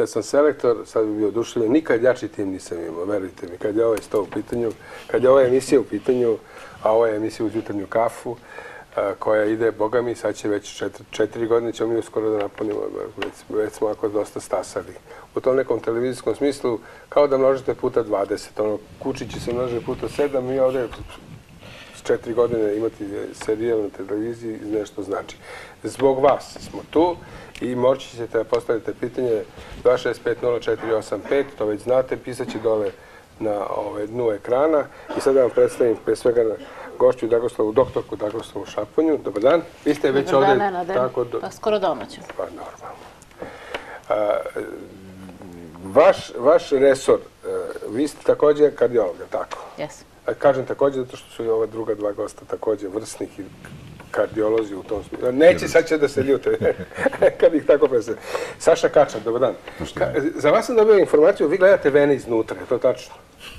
da sam selektor, sad bi bio oduševljen, nikad jači tim nisam imao, verujte mi. Kad je ovaj sto u pitanju, kad je ova emisija u pitanju, a ova je emisija uz jutarnju kafu, koja ide, boga mi, sad će već 4 godine, ćemo mi uskoro da napunimo, već smo ako dosta stasali. U tom nekom televizijskom smislu, kao da množite puta 20, ono, kučići se množe puta 7, mi ovdje 4 godine imati serijal na televiziji nešto znači. Zbog vas smo tu i moći ćete da postavite pitanje 2650485, to već znate, pisat će dole na dnu ekrana. I sad da vam predstavim pre svega gošću doktorku Dragoslavu Šaponju. Dobar dan. Vi ste već ovdje... Dobar dan, pa skoro domaću. Pa normalno. Vaš resor, vi ste također kardiolog, tako? Jesam. Kažem također zato što su i ova druga dva gosta također vrsnih kardiolozi u tom smislu. Neće, sad će da se ljute kad ih tako predstavim. Saša Kačar, dobar dan. Za vas sam dobio informaciju, vi gledate vene iznutra, je to tačno?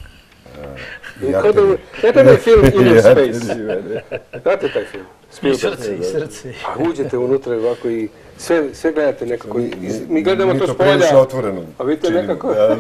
Znate onaj film Inner Space? Znate taj film? I srce, i srce. A uđete unutra ovako i sve gledate nekako. Mi gledamo to s polja. Mi to prilično otvoreno činimo.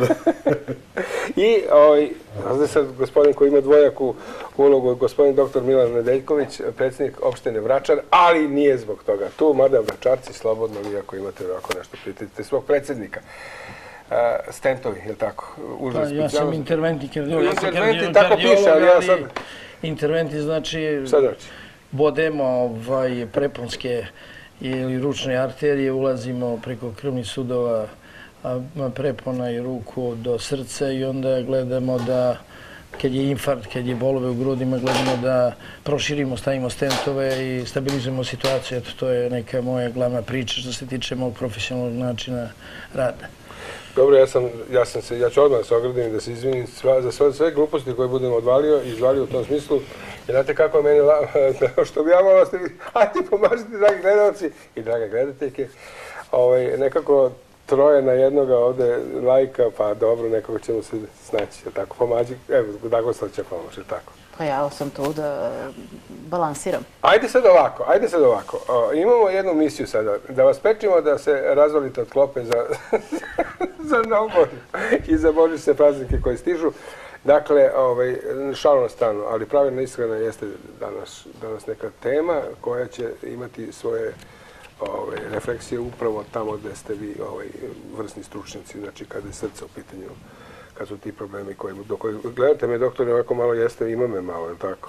I ovdje sad gospodin koji ima dvojaku ulogu, gospodin dr. Milan Nedeljković, predsjednik opštine Vračar, ali nije zbog toga tu, mada Vračarci slobodno vi ako imate ovako nešto pitajte svog predsjednika. Stentovi, je li tako? Ja sam interventni kardiolog. Interventni, tako piše, ali ja sad... Interventni znači bodemo preponske ili ručne arterije, ulazimo preko krvnih sudova prepona i ruku do srca i onda gledamo da, kad je infarkt, kad je bolove u grudima, gledamo da proširimo, stavimo stentove i stabilizujemo situaciju. Eto, to je neka moja glavna priča što se tiče mog profesionalnog načina rada. Dobro, ja ću odmah se ogradim da se izvinim za sve gluposti koje budem odvalio i izvalio u tom smislu. Jer znate kako je meni, što bi ja volao ste vi, ajde pomažite, dragi gledalci i drage gledateljke, nekako troje na jednoga ovde lajka, pa dobro, nekako ćemo se snaći, tako, pomađi, evo, Dragoslav će pomoći, tako. Pa ja sam tu da balansiram. Ajde sad ovako, imamo jednu misiju sada, da vas pečimo da se razvalite od klope za Novu godinu i za božićne praznike koji stižu. Dakle, šalu na stranu, ali pravilno iskreno jeste danas neka tema koja će imati svoje refleksije upravo tamo gde ste vi vrsni stručnjaci, znači kada je srce u pitanju, kad su ti problemi koji... Gledajte me, doktore, ovako malo jeste, ima me malo, je tako?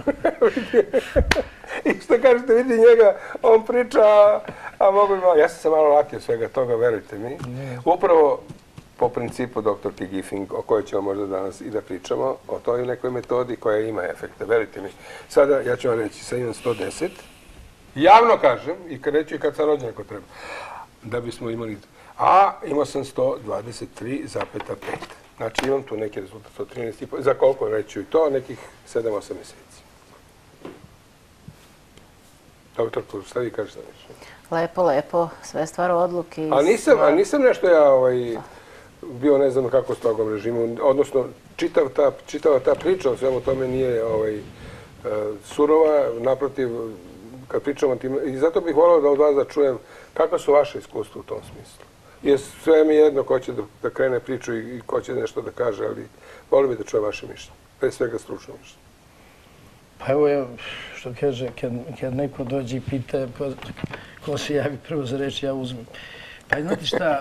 I što kažete, vidi njega, on priča, a mogu bi malo... Ja sam se malo lakio svega toga, verujte mi. Upravo po principu doktorke Giffing, o kojoj ćemo možda danas i da pričamo, o toj nekoj metodi koja ima efekta, verujte mi. Sada, ja ću vam reći, sad imam 110, javno kažem, i reću i kad sam rođen ako treba, da bismo imali... A imao sam 123,5. Znači imam tu neki rezultat od 13,5. Za koliko reću i to? Nekih 7-8 mjeseci. Doktorku, šta vi kažete nešto? Lepo, lepo. Sve stvar odluke. A nisam nešto ja bio ne znam kako s togom režimu. Odnosno, čitava ta priča o svemu tome nije surova. Naprotiv, kad pričamo o tim... I zato bih volao da od vas da čujem kakva su vaše iskustva u tom smislu. Jer sve mi je jedno ko će da krene priču i ko će nešto da kaže, ali volim bih da čujem vaše mišljenje. Pre svega stručno mišljenje. Pa evo, što kaže, kad neko dođe i pita ko se javi prvo za reč, ja uzmem. Pa znate šta,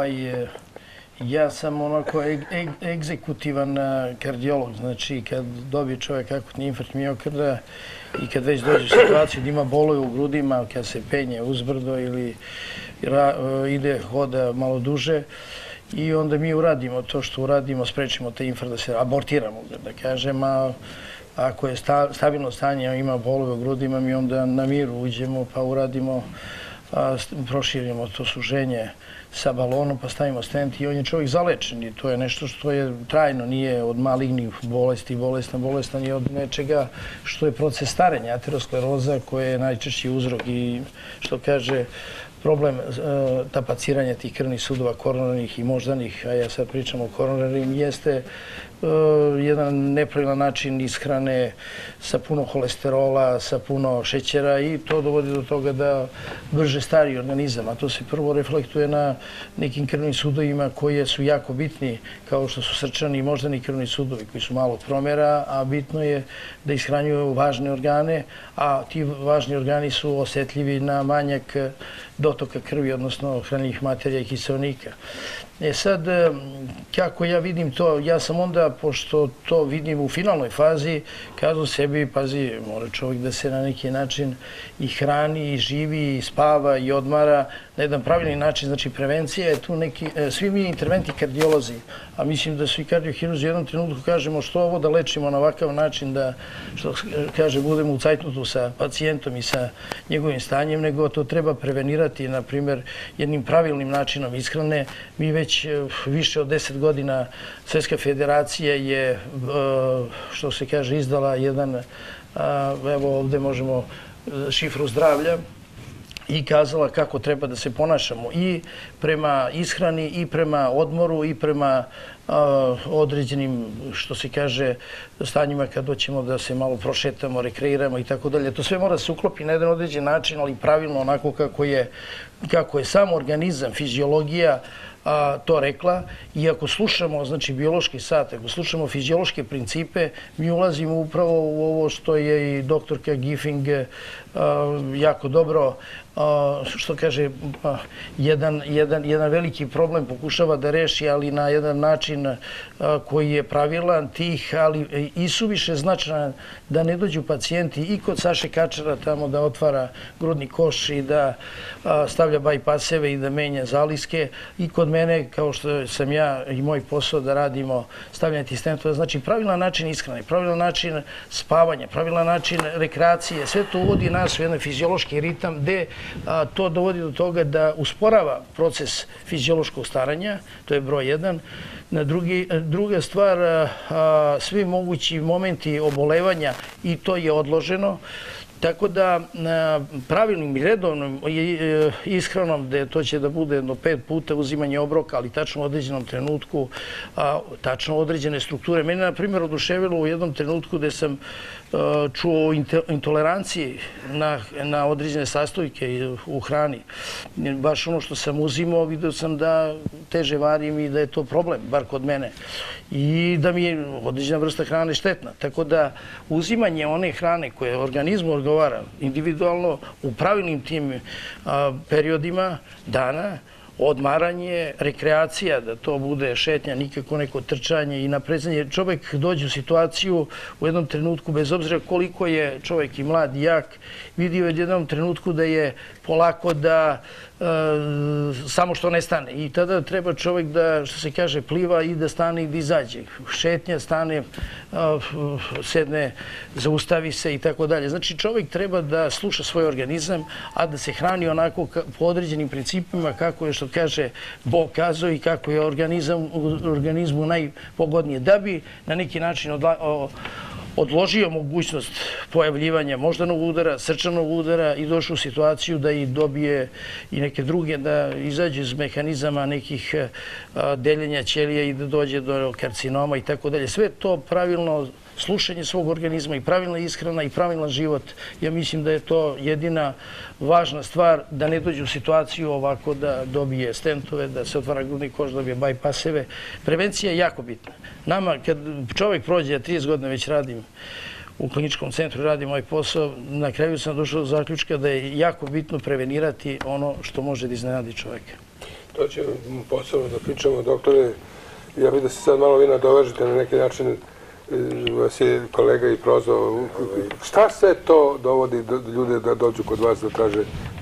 ja sam onako egzekutivan kardiolog, znači kad dobije čovjek akutni infarkt miokarda i kad već dođe u situaciju da ima bolove u grudima, kad se penje uzbrdo ili ide hoda malo duže i onda mi uradimo to što uradimo, sprečimo taj infarkt da se abortiramo, da kažem, a ako je stabilno stanje, ima bolove u grudima, mi onda na miru uđemo pa uradimo, proširimo to suženje sa balonom, pa stavimo stent i on je čovjek zalečen i to je nešto što je trajno, nije od malignih bolesti, bolestan je od nečega što je proces starenja, ateroskleroza koja je najčešći uzrok i što kaže problem tapaciranja tih krvnih sudova koronarnih i moždanih, a ja sad pričam o koronarnim, jeste jedan nepravilan način ishrane sa puno holesterola, sa puno šećera i to dovodi do toga da brže stari organizam, a to se prvo reflektuje na nekim krvnim sudovima koji su jako bitni, kao što su srčani i moždani krvni sudovi koji su malog promjera, a bitno je da ishranjuju važne organe, a ti važni organi su osjetljivi na manjak dotoka krvi, odnosno hranljivih materija i kiseonika. Sad, kako ja vidim to, ja sam onda, pošto to vidim u finalnoj fazi, kazao sebi, pazi, mora čovjek da se na neki način i hrani, i živi, i spava, i odmara, na jedan pravilni način, znači prevencija je tu neki, svi mi interventi kardiolozi, a mislim da svi kardiohiruzi u jednom trenutku kažemo što ovo da lečimo na ovakav način, da, što kaže, budemo u cajtnotu sa pacijentom i sa njegovim stanjem, nego to treba prevenirati, na primjer, jednim pravilnim načinom ishrane. Mi već više od 10 godina Svjetska federacija je, što se kaže, izdala jedan, evo ovdje možemo šifru zdravlja, i kazala kako treba da se ponašamo i prema ishrani, i prema odmoru, i prema određenim, što se kaže, stanjima kad doćemo da se malo prošetamo, rekreiramo i tako dalje. To sve mora da se uklopi na jedan određen način, ali pravilno onako kako je sam organizam, fiziologija to rekla. I ako slušamo, znači, biološki sat, ako slušamo fiziološke principe, mi ulazimo upravo u ovo što je i doktorka Giffing jako dobro, što kaže, jedan veliki problem pokušava da reši, ali na jedan način koji je pravilan, tih, ali i suviše značajan da ne dođu pacijenti i kod Saše Kačara tamo da otvara grudni koš i da stavlja bajpaseve i da menja zaliske, i kod mene, kao što sam ja i moj posao da radimo stavljanje tih stentova. Znači, pravilan način ishrane, pravilan način spavanja, pravilan način rekreacije, sve to uvodi nas u jedan fiziološki ritam gde to dovodi do toga da usporava proces fiziološkog staranja, to je broj jedan. Druga stvar, svi mogući momenti obolevanja, i to je odloženo. Tako da pravilnim i redovnom ishranom, gde to će da bude jedno 5 puta uzimanje obroka, ali tačno u određenom trenutku, tačno određene strukture. Mene, na primjer, oduševilo u jednom trenutku gde sam čuo o intoleranciji na određene sastojke u hrani. Baš ono što sam uzimao, vidio sam da teže varim i da je to problem, bar kod mene. I da mi je određena vrsta hrane štetna. Tako da uzimanje one hrane koje organizmu odgovara individualno u pravilnim tim periodima dana, odmaranje, rekreacija, da to bude šetnja, nikako neko trčanje i naprezanje. Čovjek dođe u situaciju u jednom trenutku, bez obzira koliko je čovjek i mlad i jak, vidio je u jednom trenutku da je polako da samo što ne stane. I tada treba čovjek da, što se kaže, pliva i da stane i da izađe. Šetnja, stane, sedne, zaustavi se i tako dalje. Znači, čovjek treba da sluša svoj organizam, a da se hrani onako po određenim principima kako je, što kaže, Bog kazao i kako je organizmu najpogodnije. Da bi na neki način odložio mogućnost pojavljivanja moždanog udara, srčanog udara i došao u situaciju da i dobije i neke druge, da izađe iz mehanizama nekih deljenja ćelija i da dođe do karcinoma i tako dalje. Sve to pravilno slušanje svog organizma i pravilna ishrana i pravilan život. Ja mislim da je to jedina važna stvar, da ne dođe u situaciju ovako da dobije stentove, da se otvara grudni koš, dobije bajpaseve. Prevencija je jako bitna. Nama, kad čovjek prođe, ja 30 godina već radim u kliničkom centru, radim ovaj posao, na kraju sam došao do zaključka da je jako bitno prevenirati ono što može da iznenadi čovjeka. To će posebno da pričamo, doktore. Ja vidim da se sad malo vi nadovežete na neki način, vas je kolega i prozvao. Šta sve to dovodi ljude da dođu kod vas da traže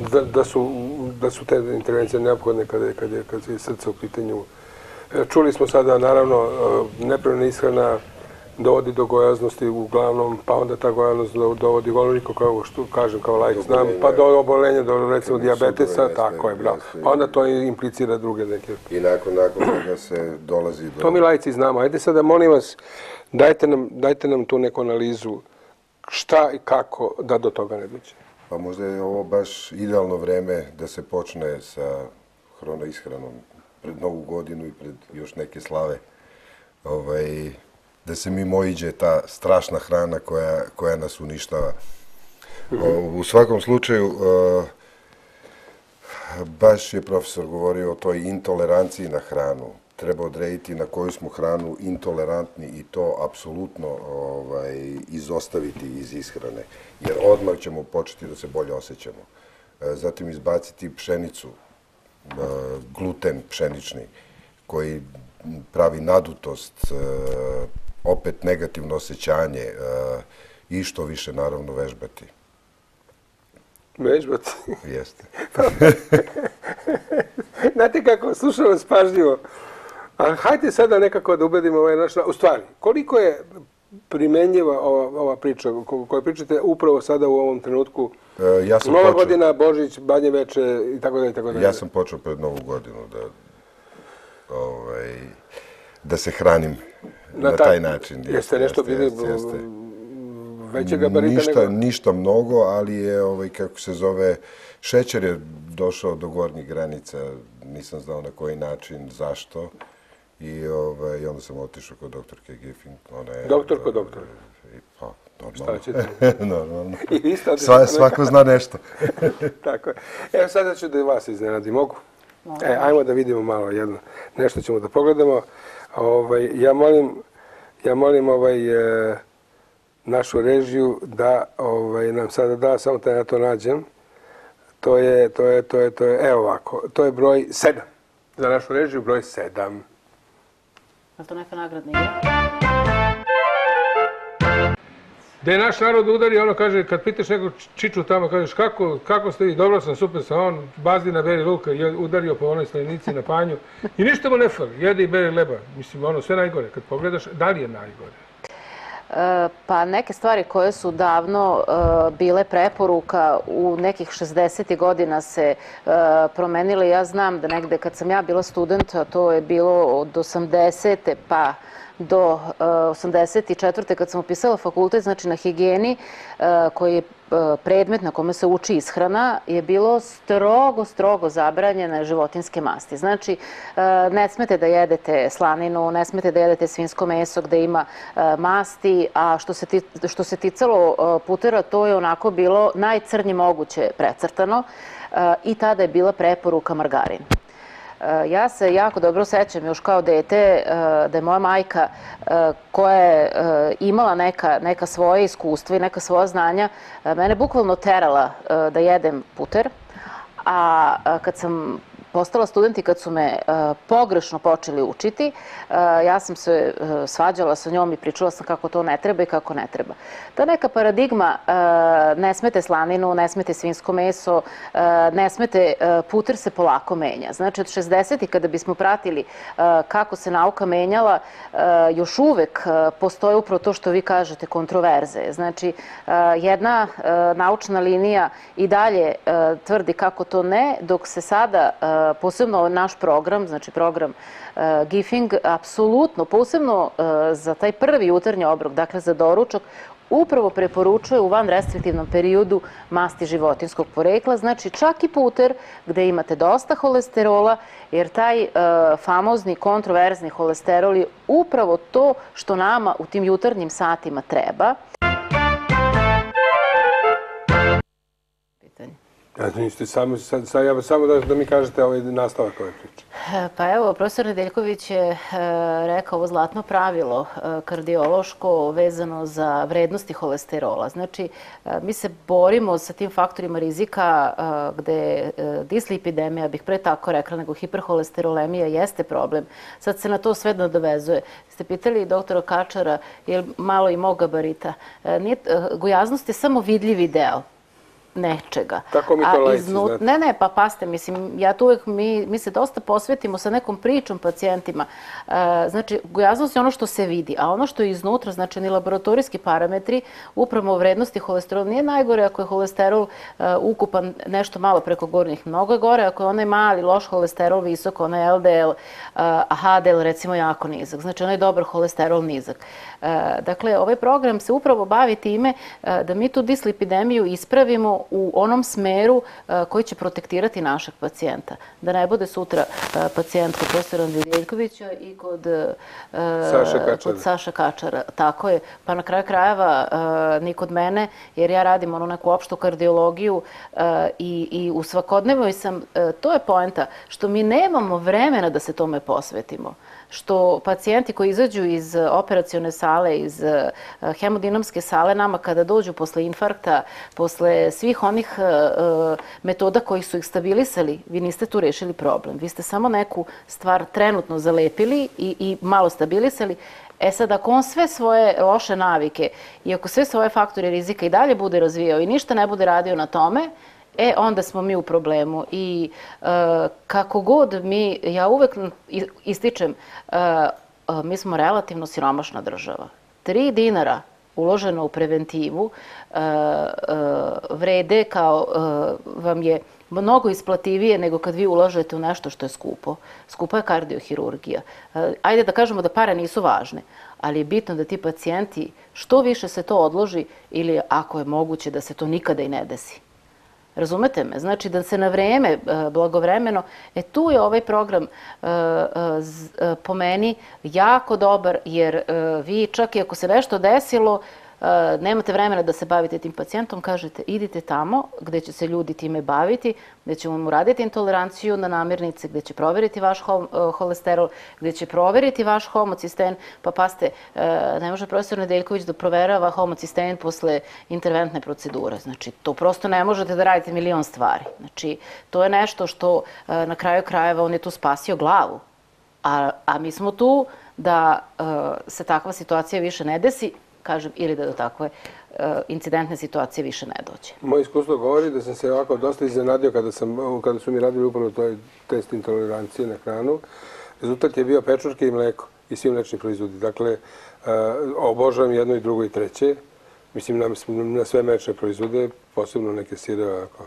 da su te intervencije neophodne kad je srce u pitanju? Čuli smo sada, naravno, nepravilna ishrana dovodi do gojaznosti uglavnom, pa onda ta gojaznost dovodi golovniku, kao što kažem, kao laik znam, pa do obolenja, do recimo dijabetesa, tako je, bravo. Pa onda to implicira druge neke. I nakon toga se dolazi do... To mi laici znamo. Ajde sada, molim vas, dajte nam tu neku analizu šta i kako da do toga ne dođe. Pa možda je ovo baš idealno vreme da se počne sa hronoishranom pred Novu godinu i pred još neke slave. da se mimoiđe ta strašna hrana koja nas uništava. U svakom slučaju, baš je profesor govorio o toj intoleranciji na hranu. Treba odrediti na koju smo hranu intolerantni i to apsolutno izostaviti iz ishrane, jer odmah ćemo početi da se bolje osjećamo. Zatim izbaciti pšenicu, gluten pšenični, koji pravi nadutost, opet negativno osjećanje i što više naravno vežbati. Vežbati? Jeste. Znate kako, slušam vas pažljivo, ali hajde sada nekako da ubedimo ovaj naš... U stvari, koliko je primenjiva ova priča koju pričate upravo sada u ovom trenutku? Nova godina, Božić, Badnje veče i tako dalje, tako dalje. Ja sam počeo pred Novu godinu da se hranim na taj način. Jeste nešto bili većeg gabarita nego? Ništa mnogo, ali je, kako se zove, šećer je došao do gornjih granica, nisam znao na koji način, zašto. I onda sam otišao kod doktorke Giffing. Doktor kod doktora? Pa, normalno. Šta ćete? Normalno. I vi ste Svako zna nešto. Tako je. Evo sada ću da i vas iznenadim. Mogu? Ajmo da vidimo malo jedno. Nešto ćemo da pogledamo. Ja molim našu režiju da nam sada da, samo da ja to nađem. To je, evo ovako, to je broj 7. Za našu režiju broj 7. Je li to neka nagradna igra? Da je naš narod udari, ono kaže, kad pitaš nekog čiču tamo, kažeš kako ste vi, dobro sam, super sam, on bazdi na beri luka i udario po onoj slavnici na panju i ništa mu ne fali, jede i beri leba. Mislim, ono sve najgore. Kad pogledaš, da li je najgore? Pa neke stvari koje su davno bile preporuka u nekih 60. godina se promenile. Ja znam da negde kad sam ja bila student, a to je bilo od 80. pa do 84. kad sam upisala fakultet, znači na higijeni, koji je predmet na kome se uči ishrana, je bilo strogo zabranjene životinjske masti. Znači, ne smete da jedete slaninu, ne smete da jedete svinjsko meso gde ima masti, a što se ticalo putera, to je onako bilo najcrnje moguće precrtano i tada je bila preporuka margarin. Ja se jako dobro sećam još kao dete da je moja majka koja je imala neka svoje iskustva i neka svoja znanja, mene bukvalno terala da jedem puter, a kad sam postala student i kad su me pogrešno počeli učiti, ja sam se svađala sa njom i pričala sam kako to ne treba i kako ne treba. Ta neka paradigma, ne smete slaninu, ne smete svinjsko meso, ne smete, puter se polako menja. Znači od 60. kada bismo pratili kako se nauka menjala, još uvek postoje upravo to što vi kažete, kontroverze. Znači jedna naučna linija i dalje tvrdi kako to ne, dok se sada posebno naš program, znači program Giffing, apsolutno, posebno za taj prvi jutarnji obrok, dakle za doručak, upravo preporučuje u vanrestriktivnom periodu masti životinjskog porekla, znači čak i puter gde imate dosta holesterola, jer taj famozni kontroverzni holesterol je upravo to što nama u tim jutarnjim satima treba. Samo da mi kažete ovaj nastavak ove priče. Pa evo, profesor Nedeljković je rekao ovo zlatno pravilo kardiološko vezano za vrednosti holesterola. Znači, mi se borimo sa tim faktorima rizika gde dislipidemija, bih pre tako rekla, nego hiperholesterolemija jeste problem. Sad se na to sve nadovezuje. Ste pitali doktora Kačara, je li malo i mog gabarita? Gojaznost je samo vidljivi deo nečega. Tako mi to lajci, znate. Ne, pa paste, mislim, ja tu uvek, mi se dosta posvetimo sa nekom pričom pacijentima. Znači, gojaznost je ono što se vidi, a ono što je iznutra, znači, ni laboratorijski parametri, upravo vrednosti holesterola, nije najgore ako je holesterol ukupan nešto malo preko gornjih. Mnogo je gore ako je onaj mali, loš holesterol visok, onaj LDL, a HDL recimo jako nizak. Znači, onaj dobar holesterol nizak. Dakle, ovaj program se upravo bavi time da mi tu dislipidemiju ispravimo u onom smeru koji će protektirati našeg pacijenta. Da ne bude sutra pacijent kod profesora Nedeljkovića i kod Saša Kačara. Tako je. Pa na kraju krajeva ni kod mene, jer ja radim onu neku opštu kardiologiju i u svakodnevnoj sam, to je poenta, što mi nemamo vremena da se tome posvetimo. Što pacijenti koji izađu iz operacione sale, iz hemodinamske sale, nama kada dođu posle infarkta, posle svih onih metoda koji su ih stabilisali, vi niste tu rešili problem. Vi ste samo neku stvar trenutno zalepili i malo stabilisali. E sad, ako on sve svoje loše navike i ako sve svoje faktore rizika i dalje bude razvijao i ništa ne bude radio na tome, onda smo mi u problemu. I kako god mi, ja uvek ističem, mi smo relativno siromašna država. 3 dinara uloženo u preventivu vrede kao vam je mnogo isplativije nego kad vi ulažete u nešto što je skupo. Skupa je kardiohirurgija. Ajde da kažemo da pare nisu važne, ali je bitno da ti pacijenti što više se to odloži ili ako je moguće da se to nikada i ne desi. Razumete me? Znači da se na vreme, blagovremeno, tu je ovaj program po meni jako dobar, jer vi čak i ako se nešto desilo, nemate vremena da se bavite tim pacijentom, kažete idite tamo gde će se ljudi time baviti, gde će vam uraditi intoleranciju na namirnice, gde će proveriti vaš holesterol, gde će proveriti vaš homocistein, pa paste, ne može profesor Nedeljković da proverava homocistein posle interventne procedure. Znači, to prosto ne možete da radite milion stvari. Znači, to je nešto što na kraju krajeva on je tu spasio glavu. A mi smo tu da se takva situacija više ne desi, kažem, ili da do takve incidentne situacije više ne dođe. Moje iskustvo govori da sam se ovako dosta iznenadio kada su mi radili upravo toj test intolerancije na hranu. Rezultat je bio pečurke i mleko i svi mlečni proizvodi. Dakle, obožavam jedno i drugo i treće. Mislim, na sve mlečne proizvode, posebno neke sire, ako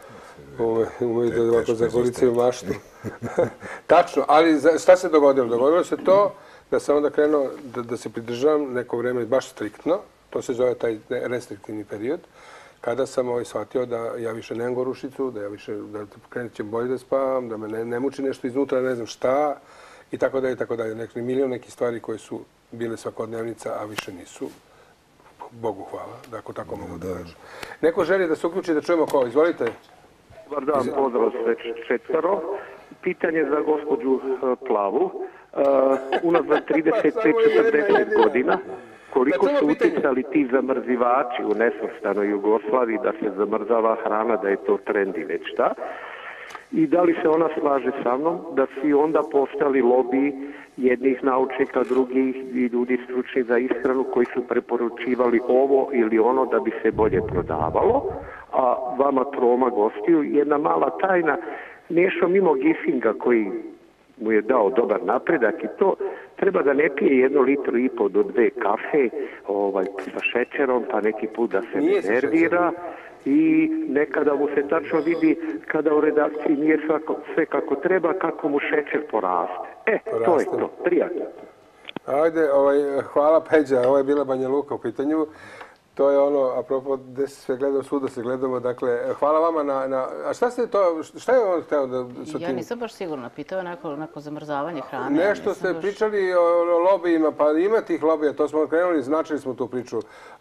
umete ovako zagolicaju maštu. Tačno, ali šta se dogodilo? Dogodilo se to da sam onda krenuo da se pridržavam neko vreme baš striktno, to se zove taj restriktivni period, kada sam shvatio da ja više nemam gorušicu, da krenut ćem bolje da spavam, da me ne muči nešto iznutra, ne znam šta, i tako dalje, i tako dalje. Milion nekih stvari koje su bile svakodnevnica, a više nisu. Bogu hvala, da ako tako mogu da kažem. Neko želi da se uključi da čujemo ko? Izvolite. Dobar dan, pozdrav sve četvero. Pitanje za gospođu Plavu. Unazad 35-40 godina, koliko su uticali ti zamrzivači u nesvrstanoj Jugoslaviji da se zamrzava hrana, da je to trend i već šta? I da li se ona slaže sa mnom da su onda postali lobiji jednih naučnika, drugih i ljudi stručni za ishranu koji su preporučivali ovo ili ono da bi se bolje prodavalo? A vama troma gostiju, jedna mala tajna, Nešo mimo Gisinga koji mu je dao dobar napredak i to treba da ne pije 1,5 litru do 2 kafe sa šećerom, pa neki put da se ne nervira i nekada mu se tačno vidi kada u redakciji nije sve kako treba, kako mu šećer poraste. To je to. Prijatno. Ajde, hvala Peđa, ovo je bila Banja Luka u pitanju. To je ono, apropo, gde se sve gledamo, svuda se gledamo, dakle, hvala vama na... A šta je on hteo da... Ja nisam baš sigurna, pitao je neko zamrzavanje hrane. Nešto ste pričali o lobijima, pa ima tih lobija, to smo krenuli, značili smo tu priču.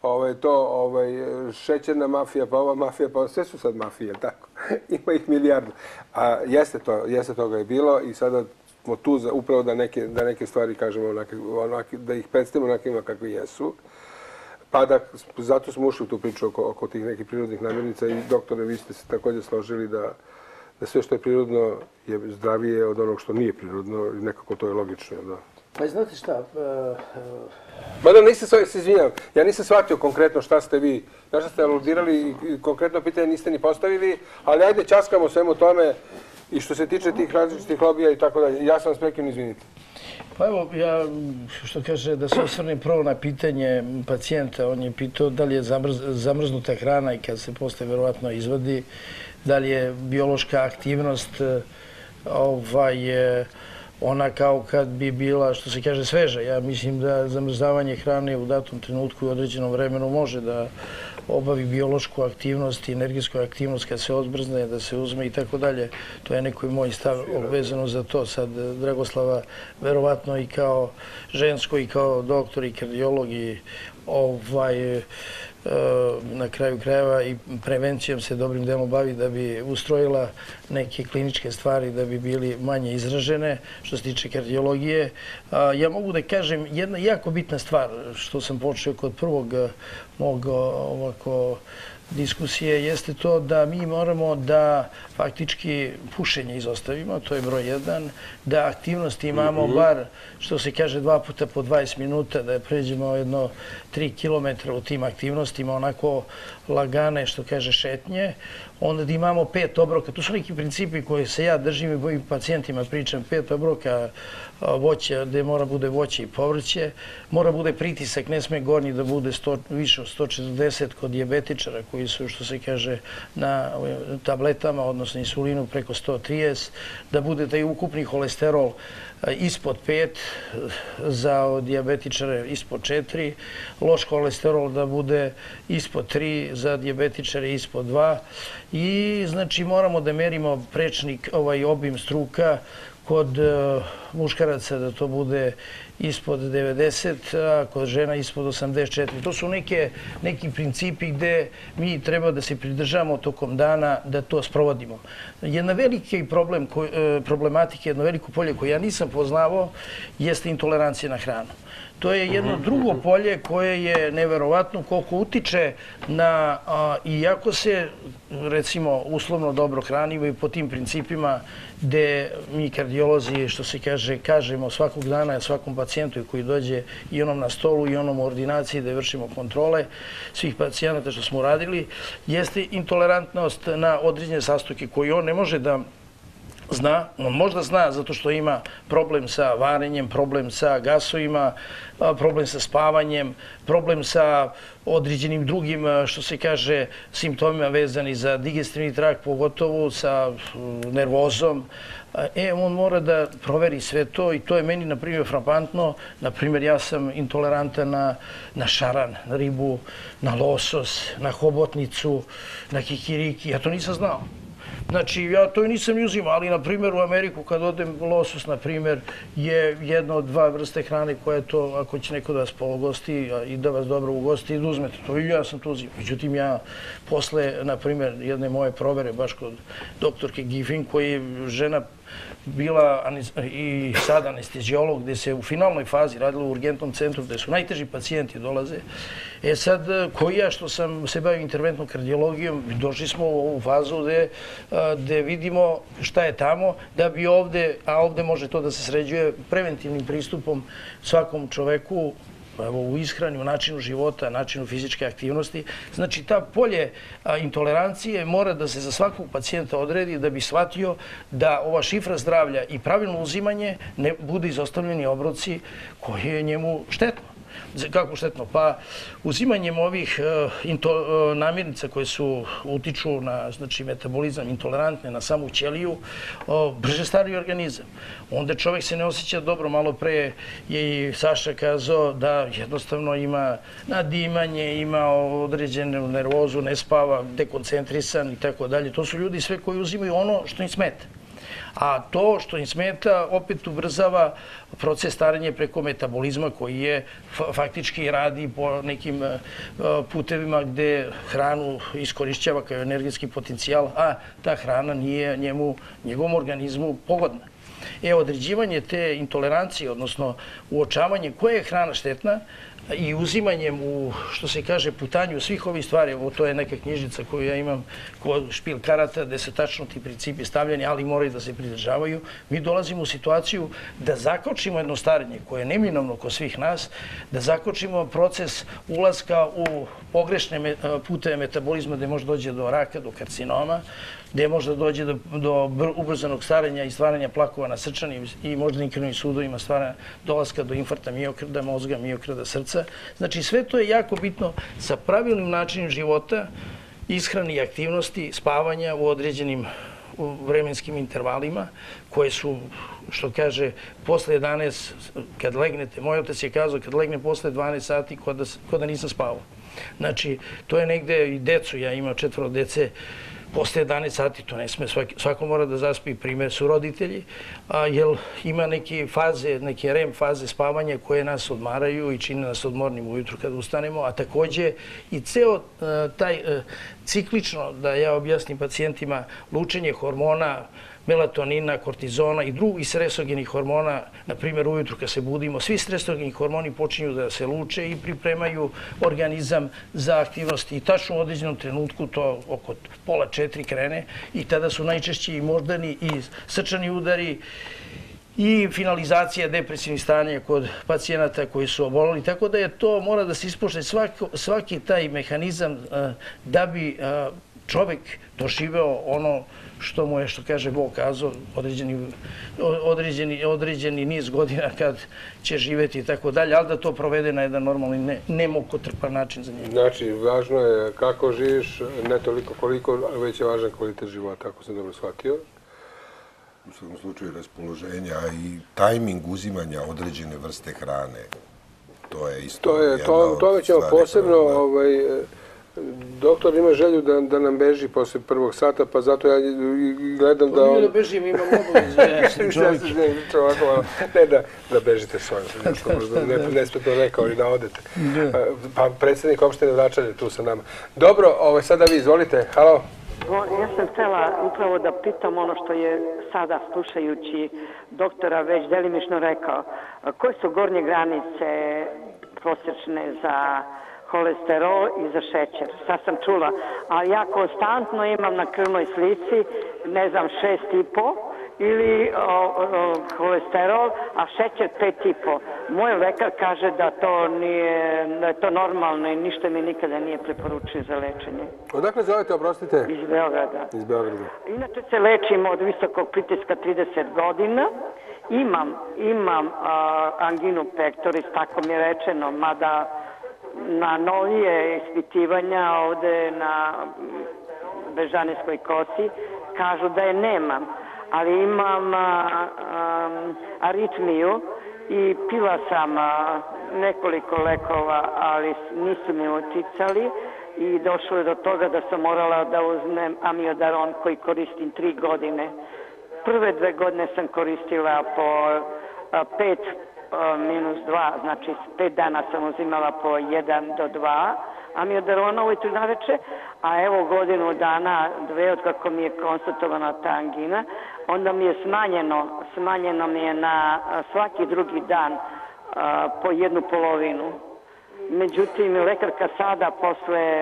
Šećerna mafija, pa ova mafija, pa sve su sad mafije, tako? Ima ih milijardu. A jeste toga je bilo i sada smo tu upravo da neke stvari kažemo, da ih predstavimo onakvima kakvi jesu. Pa zato smo ušli u tu priču oko tih nekih prirodnih namirnica i doktore, vi ste se također složili da sve što je prirodno je zdravije od onog što nije prirodno i nekako to je logično. Pa znate šta? Mada se izvinjam, ja nisam shvatio konkretno šta ste vi, na šta ste aludirali i konkretno pitanje niste ni postavili, ali ajde časkamo svemu tome i što se tiče tih različitih lobija i tako dalje. Ja sam vas prekinuo, izvinite. Pa evo, ja, što kaže, da se osvrnem prvo na pitanje pacijenta. On je pitao da li je zamrznuta hrana i kad se posle verovatno izvadi, da li je biološka aktivnost ona kao kad bi bila, što se kaže, sveža. Ja mislim da zamrzavanje hrane u datom trenutku i određenom vremenu može da obavi biološku aktivnost i energetsku aktivnost kad se odmrzne, da se uzme i tako dalje. To je neki moj stav vezano za to. Sad Dragoslava, verovatno i kao žensko i kao doktor i kardiolog i na kraju krajeva i prevencijom se dobrim delom bavi da bi ustrojila neke kliničke stvari da bi bili manje izražene što se tiče kardiologije. Ja mogu da kažem jedna jako bitna stvar što sam počeo kod prvog mog ovako diskusije jeste to da mi moramo da faktički pušenje izostavimo, to je broj 1, da aktivnosti imamo bar, što se kaže, 2 puta po 20 minuta, da pređemo jedno 3 km u tim aktivnostima, onako lagane, što kaže, šetnje, onda da imamo 5 obroka. To su neki principi koji se ja držim i mojim pacijentima pričam, 5 obroka voća, gde mora bude voće i povrće, mora bude pritisak, ne sme gornji da bude više od 140 kod dijabetičara koji su, što se kaže, na tabletama, odnosno insulinu preko 130, da bude taj ukupni holesterol ispod 5, za dijabetičare ispod 4, loš holesterol da bude ispod 3, za dijabetičare ispod 2 i znači moramo da merimo prečnik, obim struka kod muškaraca da to bude ispod 90, a kod žena ispod 84. To su neki principi gde mi treba da se pridržavamo tokom dana da to sprovodimo. Jedna veliki problematika, jedno veliko polje koje ja nisam poznavao jeste intolerancija na hranu. To je jedno drugo polje koje je neverovatno koliko utiče na, iako se recimo uslovno dobro hranimo i po tim principima gde mi kardiolozi, što se kaže, kažemo svakog dana svakom pacijentu koji dođe i onom na stolu i onom u ordinaciji da vršimo kontrole svih pacijenata što smo radili, jeste intolerantnost na određene sastojke koje on ne može da zna, on možda zna zato što ima problem sa varenjem, problem sa gasovima, problem sa spavanjem, problem sa određenim drugim, što se kaže, simptomima vezani za digestivni trakt, pogotovo sa nervozom. On mora da proveri sve to i to je meni, na primjer, frapantno. Na primjer, ja sam intolerantan na šaran, na ribu, na losos, na hobotnicu, na kikiriki. Ja to nisam znao. Znači, ja to i nisam uzimao, ali, na primjer, u Ameriku kad odem, losos, na primjer, je jedna od 2 vrste hrane koja je to, ako će neko da vas pogosti i da vas dobro ugosti, da uzmete to. I ja sam to uzimao. Međutim, ja posle, na primjer, jedne moje provere, baš kod doktorke Giffin, koji je žena bila i sad anestezijolog, gde se u finalnoj fazi radilo u urgentnom centru, gde su najteži pacijenti dolaze. Sad, koji ja što sam se bavio interventnom kardiologijom, došli smo u ovu fazu gde vidimo šta je tamo, da bi ovde, a ovde može to da se sređuje preventivnim pristupom svakom čoveku, u ishrani, u načinu života, načinu fizičke aktivnosti. Znači, ta polje intolerancije mora da se za svakog pacijenta odredi da bi shvatio da ova šifra zdravlja i pravilno uzimanje ne budu izostavljeni obroci koji je njemu štetno. Kako štetno? Pa uzimanjem ovih namirnica koje utiču na metabolizam, intolerantne na samu ćeliju, brže stari organizam. Onda čovjek se ne osjeća dobro. Malo pre je i Saša kazao da jednostavno ima nadimanje, ima određenu nervozu, ne spava, dekoncentrisan i tako dalje. To su ljudi sve koji uzimaju ono što im smeta. A to što im smeta opet ubrzava proces starenja preko metabolizma koji je faktički radi po nekim putevima gde hranu iskorišćava kao energetski potencijal, a ta hrana nije njegovom organizmu pogodna. Određivanje te intolerancije, odnosno uočavanje koja je hrana štetna i uzimanjem u, što se kaže, putanju svih ovih stvari, to je neka knjižica koju ja imam kod špil karata, gde se tačno ti principi stavljeni, ali moraju da se pridržavaju, mi dolazimo u situaciju da zakočimo jedno starenje koje je neminovno kod svih nas, da zakočimo proces ulaska u pogrešne puteve metabolizma gde može dođe do raka, do karcinoma, gde može da dođe do ubrzanog starenja i stvaranja plakova na srčanim i moždanim krvnim sudovima, dolaska do infarkta miokarda, mozga, miokarda, srca. Znači, sve to je jako bitno sa pravilnim načinom života, ishrani i aktivnosti, spavanja u određenim vremenskim intervalima koje su, što kaže, posle 11, kad legnete, moj otac je kazao, kad legne posle 12 sati, ko da nisam spavao. Znači, to je negde i decu, ja imam 4 dece, posle 11 sati, to ne sme, svako mora da zaspi, primjer su roditelji, jer ima neke faze, neke REM faze spavanja koje nas odmaraju i čine nas odmornim ujutru kad ustanemo, a takođe i ceo taj ciklično, da ja objasnim pacijentima, lučenje hormona, melatonina, kortizona i drugih stresogenih hormona, na primjer ujutru kad se budimo, svi stresogeni hormoni počinju da se luče i pripremaju organizam za aktivnosti. I tačno u određenom trenutku to oko 3:30 krene i tada su najčešće i moždani i srčani udari i finalizacija depresivnih stanja kod pacijenata koji su oboleli. Tako da je to, mora da se ispoštuje svaki taj mehanizam da bi čovek doživeo ono što mu je, što kaže Bog kazao, određeni niz godina kad će živeti i tako dalje, ali da to provede na jedan normalni, nemukotrpan način za njega. Znači, važno je kako živiš, ne toliko koliko, već je važan kvalitet života, ako sam dobro shvatio. U svakom slučaju raspoloženja i tajming uzimanja određene vrste hrane. To je isto jedna od To ćemo stvari posebno, doktor ima želju da nam beži posle 1. sata, pa zato ja gledam da... Nije da bežim, imam obavezu, ja sam čovjek. Ne da bežite s ovim, nespretno rekao, ali da odete. Pa predsjednik opštine Vračar je tu sa nama. Dobro, sada vi, izvolite, halo. Ja sam htjela upravo da pitam ono što je sada, slušajući doktora, već delimično rekao. Koje su gornje granice prosječne za holesterol i za šećer? Sad sam čula, ali ja konstantno imam na krvnoj slici, ne znam, 6,5 ili holesterol, a šećer 5,5. Moj lekar kaže da je to normalno i ništa mi nikada nije preporučio za lečenje. Odakle zovete, oprostite? Iz Beograda. Iz Beograda. Inače se lečim od visokog pritiska 30 godina. Imam anginu pectoris, tako mi je rečeno, mada na novije ispitivanja ovde na Bežanijskoj kosi kažu da je nemam, ali imam aritmiju i pila sam nekoliko lekova, ali nisu mi uticali i došlo je do toga da sam morala da uzmem amiodaron koji koristim 3 godine. Prve 2 godine sam koristila po 5-2, znači 5 dana sam uzimala po 1 do 2 amiodarona ujutru naveče, a evo godinu dana, 2 od kako mi je konstatovana ta angina, onda mi je smanjeno mi je na svaki drugi dan po 1/2. Međutim, lekarka sada posle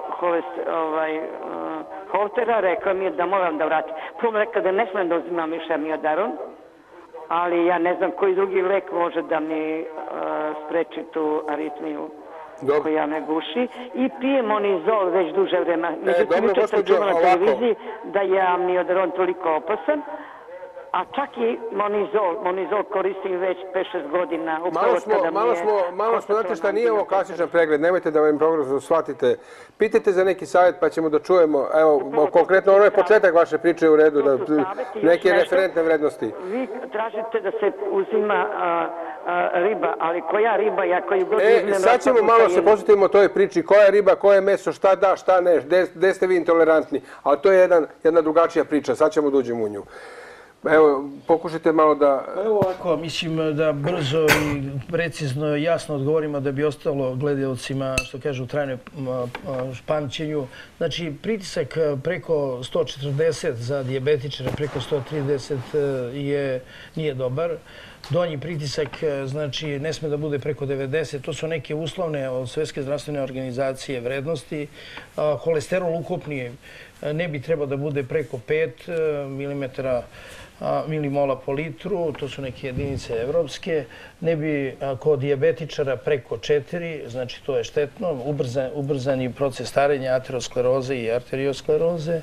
Holtera rekla mi je da moram da vratim. Prvo rekla da ne smem da uzimam više amiodaron, ali ja ne znam koji drugi lek može da mi spreči tu aritmiju koja me guši. I pijem monizol već duže vreme. Međutim, juče sam čula na televiziji da je amiodaron toliko opasan, a čak i monizol koristim već 5-6 godina. Malo smo, znate šta, nije ovo klasičan pregled, nemojte da vam program shvatite. Pitajte za neki savjet pa ćemo da čujemo, evo, konkretno ono je početak vaše priče u redu, neke referentne vrednosti. Vi tražite da se uzima riba, ali koja riba, ja koju god uzmem... Sad ćemo malo se posvetimo o toj priči, koja riba, koje meso, šta da, šta ne, gde ste vi intolerantni, ali to je jedna drugačija priča, sad ćemo da uđemo u nju. Evo, pokušajte malo da... Evo ovako, mislim da brzo i precizno i jasno odgovorimo da bi ostalo gledaocima, što kažu, u trajnom pamćenju. Znači, pritisak preko 140 za dijabetičara, preko 130 nije dobar. Donji pritisak, znači, ne sme da bude preko 90. To su neke uslovne od Svetske zdravstvene organizacije vrednosti. Holesterol ukupni ne bi trebao da bude preko 5 milimola po litru, to su neke jedinice evropske. Ne bi kod dijabetičara preko 4, znači to je štetno, ubrzani proces starenja, ateroskleroze i arterioskleroze.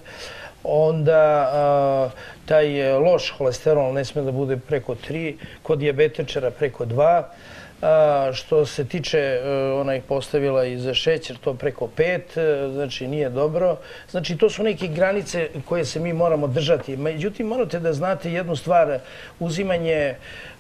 Onda taj loš holesterol ne sme da bude preko 3, kod dijabetičara preko 2. Što se tiče, ona ih postavila i za šećer, to preko 5, znači nije dobro. Znači to su neke granice koje se mi moramo držati. Međutim, morate da znate jednu stvar, uzimanje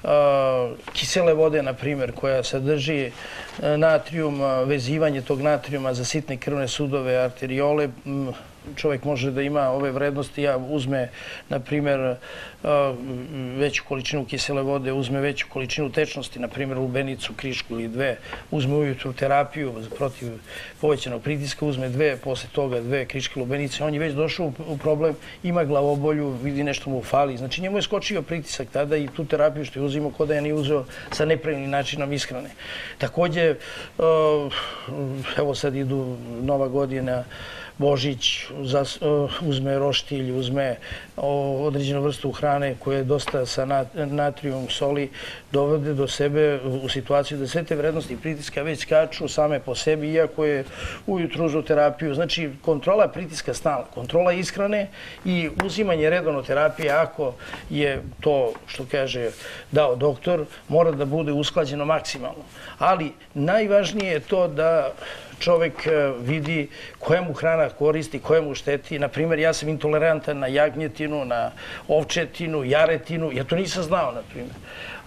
kisele vode, na primjer, koja sadrži natrijum, vezivanje tog natrijuma za sitne krvne sudove, arteriole, čovjek može da ima ove vrednosti, uzme, na primjer, veću količinu kisele vode, uzme veću količinu tečnosti, na primjer, lubenicu, krišku ili 2, uzme ujutru terapiju protiv povećanog pritiska, uzme 2, posle toga 2 kriške lubenice, on je već došao u problem, ima glavobolju, vidi nešto mu fali, znači njemu je skočio pritisak tada i tu terapiju što je uzimao kod da je nije uzeo sa nepravilnim načinom ishrane. Također, evo sad idu Nova godina, Božić, uzme roštilj, uzme određenu vrstu hrane koja je dosta sa natrijum, soli, dovode do sebe u situaciju da sve te vrednosti pritiska već skaču same po sebi, iako je ujutru uzeo terapiju. Znači, kontrola pritiska stalno, kontrola ishrane i uzimanje redovno terapije, ako je to, što kaže, dao doktor, mora da bude usklađeno maksimalno. Ali najvažnije je to da čovjek vidi koja mu hrana koristi, koja mu šteti. Naprimjer, ja sam intolerantan na jagnjetinu, na ovčetinu, jaretinu. Ja to nisam znao, naprimjer.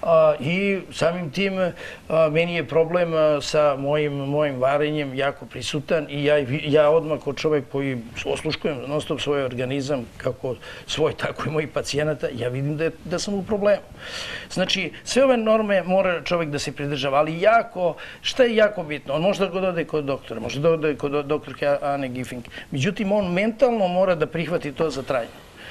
I samim tim meni je problem sa mojim varenjem jako prisutan i ja odmah kao čovjek koji osluškujem non stop svoj organizam, kako svoj, tako i mojih pacijenata, ja vidim da sam u problemu. Znači, sve ove norme mora čovjek da se pridržava, ali šta je jako bitno? On može da ode kod doktora, može da ode kod doktorke Ane Giffing. Međutim, on mentalno mora da prihvati to za trajanje.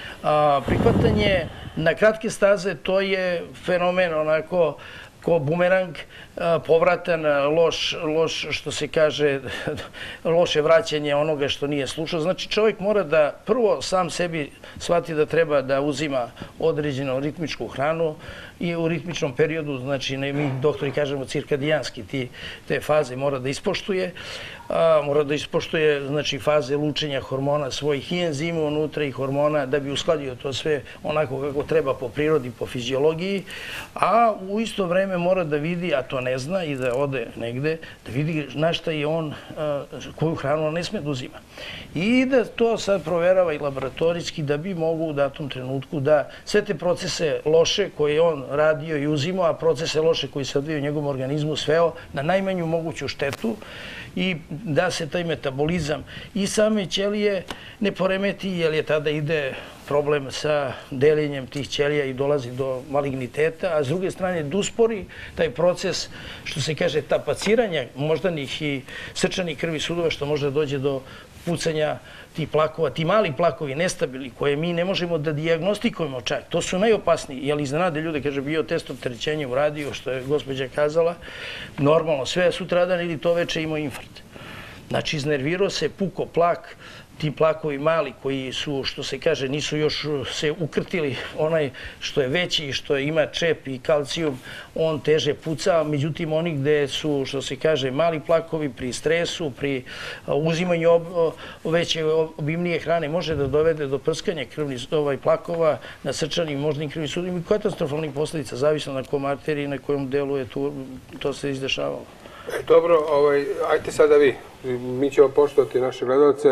Prihvatanje na kratke staze, to je fenomen onako ko bumerang, povratan, loš, što se kaže, loše vraćanje onoga što nije slušao. Znači, čovjek mora da prvo sam sebi shvati da treba da uzima određenu ritmičku hranu i u ritmičnom periodu, znači, mi doktori kažemo cirkadijanski, te faze mora da ispoštuje. Mora da ispoštuje, znači, faze lučenja hormona svojih i enzima unutra i hormona da bi uskladio to sve onako kako treba po prirodi, po fiziologiji, a u isto vreme mora da vidi, a to ne zna i da ode negde, da vidi na šta je on, koju hranu on ne sme da uzima. I da to sad proverava i laboratorijski da bi mogu u datom trenutku da sve te procese loše koje je on radio i uzimao, a procese loše koji se odvijaju u njegovom organizmu sveo na najmanju moguću štetu i da se taj metabolizam i same ćelije ne poremeti, jer je tada ide problem sa deljenjem tih ćelija i dolazi do maligniteta, a s druge strane da uspori taj proces, što se kaže, tapaciranja moždanih i srčanih krvi sudova, što može da dođe do pucanja tih plakova, ti mali plakovi, nestabilni, koje mi ne možemo da dijagnostikujemo čak. To su najopasniji, jer iznenade ljude, kaže, bio test opterećenja uradio, što je gospođa kazala, normalno, sve sutradan ili to veče imao infarkt. Znači, iznervirao se, puko plak, ti plakovi mali koji su, što se kaže, nisu još se ukrtili, onaj što je veći i što ima čep i kalcijum, on teže puca, međutim oni gde su, što se kaže, mali plakovi pri stresu, pri uzimanju veće obimnije hrane, može da dovede do prskanja krvnih plakova na srčanim moždanim krvnim sudovima i katastrofalnih posljedica, zavisno na kom arteriji i na kojem delu je to se izdešavalo. Dobro, ajte sada vi. Mi ćemo poštovati naše gledalce.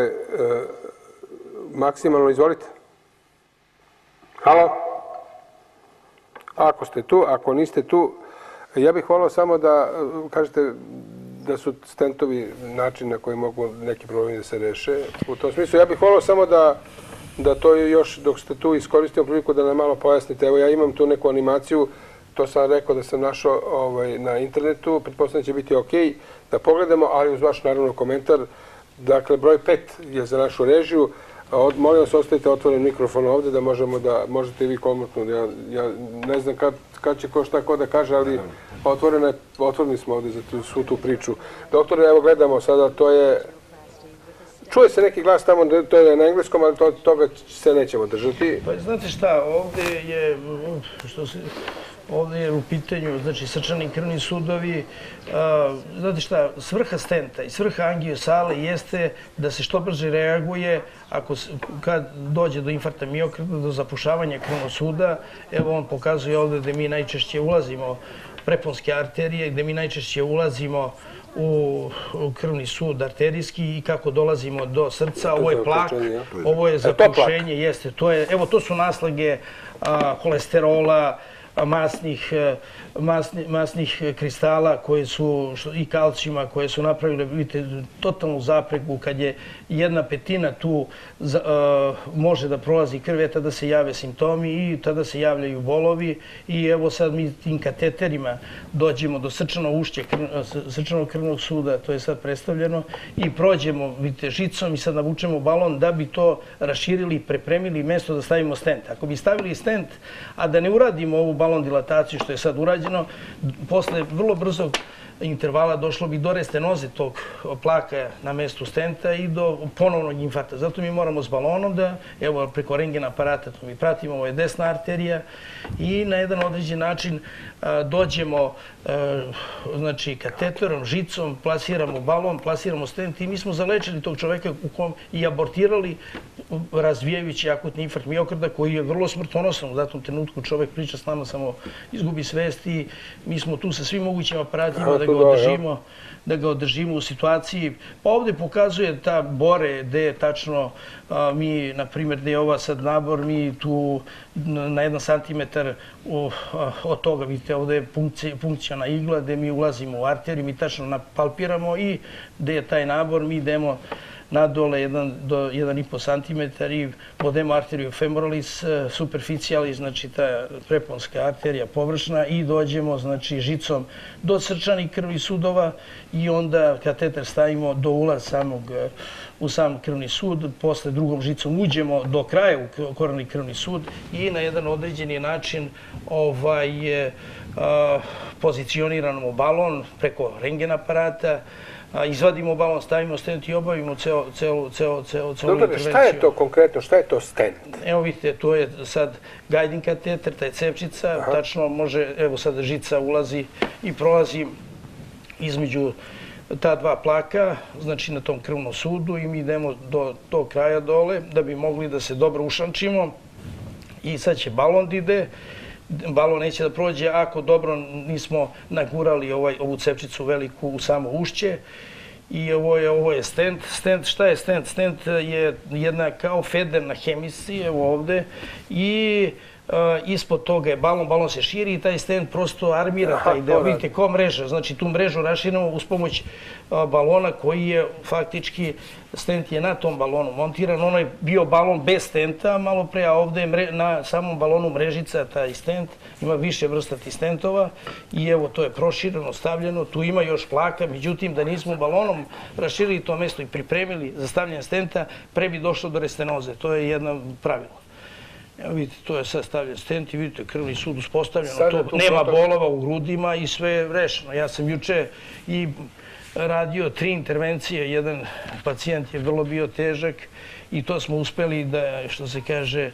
Maksimalno, izvolite. Halo? Ako ste tu, ako niste tu, ja bih volao samo da kažete da su stentovi način na koji mogu neki problemi da se reše. U tom smislu, ja bih volao samo da to još, dok ste tu, iskoristimo priliku da nam malo pojasnite. Evo, ja imam tu neku animaciju. To sam rekao da sam našao na internetu, pretpostavljam da će biti ok, da pogledamo, ali uz vaš naravno komentar. Dakle, broj 5 je za našu režiju. Molim vas, ostavite otvoren mikrofon ovde da možete i vi komotno. Ja ne znam kad će ko šta ko da kaže, ali otvoreni smo ovde za svu tu priču. Doktore, evo gledamo sada, to je... Čuje se neki glas tamo, to je na engleskom, ali toga se nećemo držati. Pa znate šta, ovdje je u pitanju, znači, srčani krvni sudovi. Znate šta, svrha stenta i svrha angiosale jeste da se što brže reaguje kad dođe do infarkta miokarda, do zapušavanja krvnog suda. Evo, on pokazuje ovdje da mi najčešće ulazimo preponske arterije, gde mi najčešće ulazimo u krvni sud arterijski i kako dolazimo do srca. Ovo je plak, ovo je zapušenje, jeste. Evo, to su naslage holesterola, masnih kristala koje su, i kalcijuma, koje su napravile, vidite, totalnu zapregu. Kad je 1/5 tu može da prolazi krv, tada se jave simptomi i tada se javljaju bolovi. I evo sad mi tim kateterima dođemo do srčanog ušća, srčanog krvnog suda, to je sad predstavljeno, i prođemo, vidite, žicom i sad navučemo balon da bi to raširili i prepremili mesto da stavimo stent. Ako bi stavili stent, a da ne uradimo ovu balon dilataciju što je sad urađeno, posle vrlo brzog intervala došlo bi do restenoze tog plaka na mestu stenta i do ponovnog infarkta. Zato mi moramo s balonom da, evo, preko rentgen aparata to mi pratimo, ovo je desna arterija i na jedan određen način dođemo, znači, kateterom, žicom, plasiramo balon, plasiramo stent i mi smo zalečili tog čoveka i abortirali razvijajući akutni infarkt miokarda koji je vrlo smrtonosan. U datom trenutku čovek priča s nama, samo izgubi svest i mi smo tu sa svim mogućim aparatima da ga održimo u situaciji. Pa ovde pokazuje ta bore gde je tačno mi, na primjer, gde je ova sad nabor, mi tu na 1 santimetar od toga, vidite, ovde je punkciona igla gde mi ulazimo u arteriju, mi tačno napalpiramo i gde je taj nabor, mi idemo nadole do 1,5 cm i vodemo arteriju femoralis superficialis, znači ta preponska arterija površna, i dođemo, znači, žicom do srčanih krvnih sudova i onda kateter stavimo do ulaza u sam krvni sud, posle drugom žicom uđemo do kraja u koronarni krvni sud i na jedan određeni način pozicioniramo balon preko rentgen aparata, izvadimo balon, stavimo stent i obavimo celu intervenciju. Doktore, šta je to konkretno, šta je to stent? Evo vidite, to je sad guiding kateter, taj cepčica, tačno može, evo sad žica ulazi i prolazi između ta 2 plaka, znači na tom krvnom sudu, i mi idemo do tog kraja dole da bi mogli da se dobro ušančimo i sad će balon da ide. Balon neće da prođe ako dobro nismo nagurali ovu cepčicu veliku u samo ušće. I ovo je stent. Šta je stent? Stent je jedna kao federna hemijski, evo ovde, i ispod toga je balon se širi i taj stent prosto armira taj deo. Vidite, kao mreža. Znači, tu mrežu raširamo uz pomoć balona koji je faktički, stent je na tom balonu montiran. Ono je bio balon bez stenta malo pre, a ovde je na samom balonu mrežica taj stent. Ima više vrsta tih stentova i evo, to je prošireno, stavljeno. Tu ima još plaka, međutim, da nismo balonom raširili to mesto i pripremili za stavljanje stenta, pre bi došlo do restenoze. To je jedno pravilo. Evo vidite, to je sad stavljen stent i vidite, krvni sud uspostavljeno, nema bolova u grudima i sve je rešeno. Ja sam juče i radio 3 intervencije, jedan pacijent je vrlo bio težak i to smo uspeli da, što se kaže,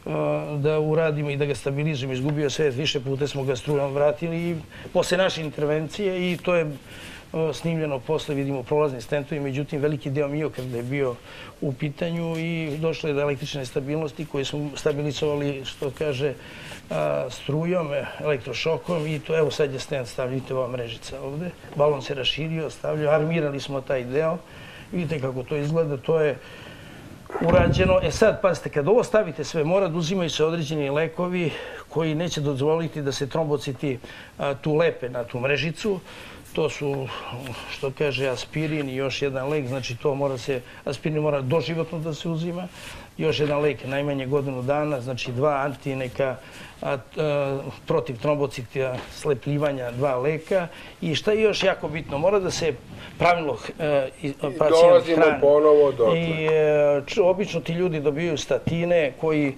da uradimo i da ga stabilizujemo. Izgubio sve, više puta smo ga strujom vratili i posle naše intervencije i to je snimljeno, posle vidimo prolazni stentovi, međutim veliki deo miokarda je bio u pitanju i došlo je do električne nestabilnosti koje smo stabilizovali, što kaže, strujom, elektrošokom i to, evo sad je stent stavljen, vidite ova mrežica ovde, balon se raširio, stavljaju, armirali smo taj deo, vidite kako to izgleda, to je urađeno. E sad, pazite, kad ovo stavite sve, mora da uzimaju se određeni lekovi koji neće dozvoliti da se trombociti tu lepe na tu mrežicu. To su, što kaže, aspirin i još jedan lek, znači to mora se, aspirin mora doživotno da se uzima, još jedan lek najmanje godinu dana, znači 2 antineka protiv trombocita slepljivanja, 2 leka i šta je još jako bitno, mora da se pravilno pacijent hrani. Dolazimo ponovo dotle. I obično ti ljudi dobijaju statine koji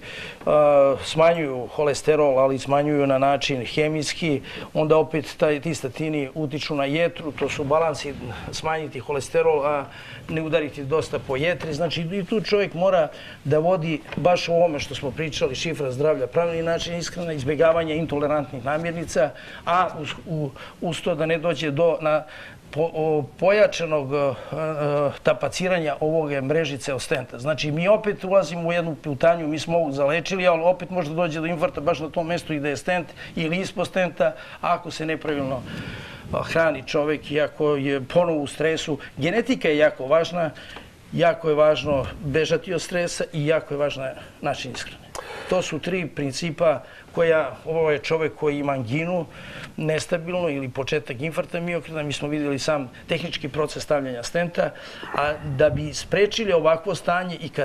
smanjuju holesterol, ali smanjuju na način hemijski, onda opet ti statini utiču na na jetru, to su balansi, smanjiti holesterol, a ne udariti dosta po jetri. Znači i tu čovjek mora da vodi baš o ovome što smo pričali, šifra zdravlja, pravilni način ishrane, izbjegavanje intolerantnih namirnica, a uz to da ne dođe do pojačanog tapaciranja ovoga mrežice od stenta. Znači, mi opet ulazimo u jednu putanju, mi smo ovo zalečili, ali opet može da dođe do infarkta baš na tom mestu i da je stent ili ispod stenta, ako se nepravilno hrani čovjek i ako je ponovo u stresu. Genetika je jako važna, jako je važno bežati od stresa i jako je važna način ishrane. To su 3 principa koja, ovo je čovjek koji ima anginu, nestabilno ili početak infarkta miokarda, mi smo vidjeli sam tehnički proces stavljanja stenta, a da bi sprečili ovakvo stanje i